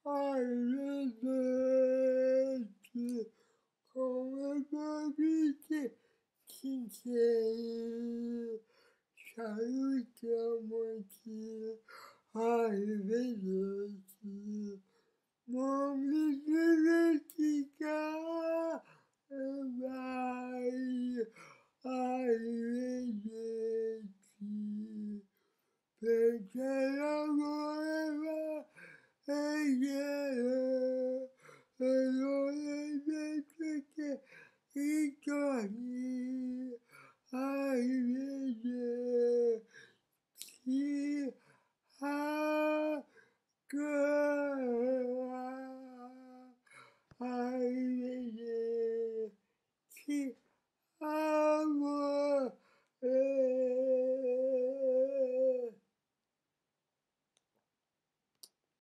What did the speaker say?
Arrivederci, come capite, ci salutiamoci, arrivederci, non mi dimentica, mai, arrivederci, perché l'amore va e viene, e non è detto che ritorni, arrivederci, a